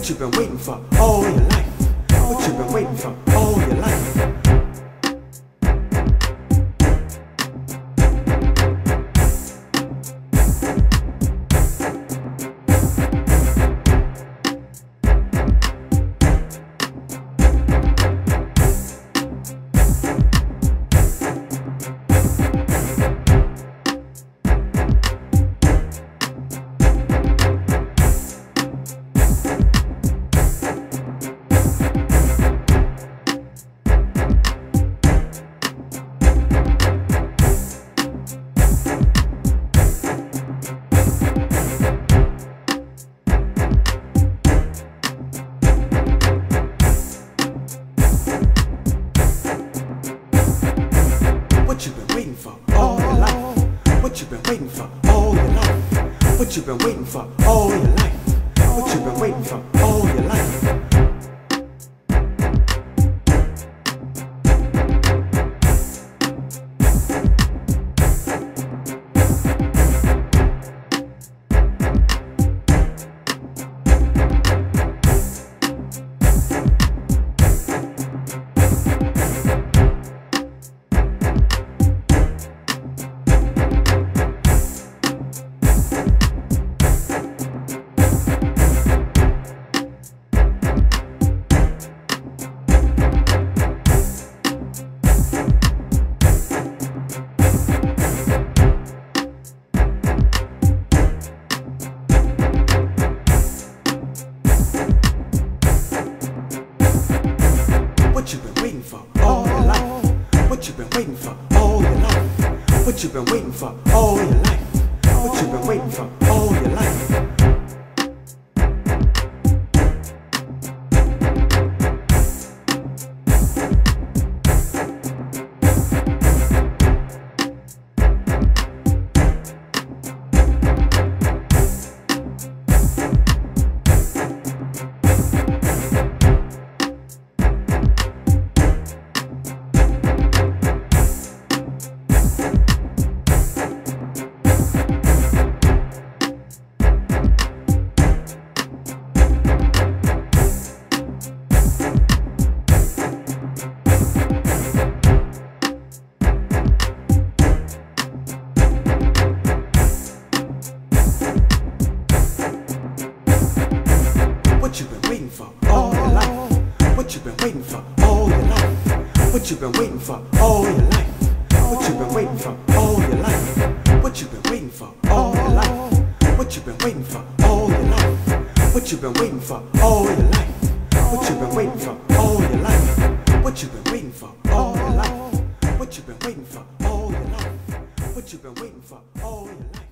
What you been waiting for all your life? What you been waiting for all your life? What you been waiting for all your life? What you been waiting for all your life? What you been waiting for all your life? What you been waiting for all your life? What you been waiting for all your life? What you been waiting for all your life? What you been waiting for all your life? What you been waiting for all your life? What you been waiting for all your life? What you been waiting for all your life? What you been waiting for all your life? What you been waiting for all your life? What you been waiting for all your life? What you been waiting for all your life? What you been waiting for all your life? What you been waiting for all your life? What you been waiting for all your life? What you been waiting for all your life? What you been waiting for all your life?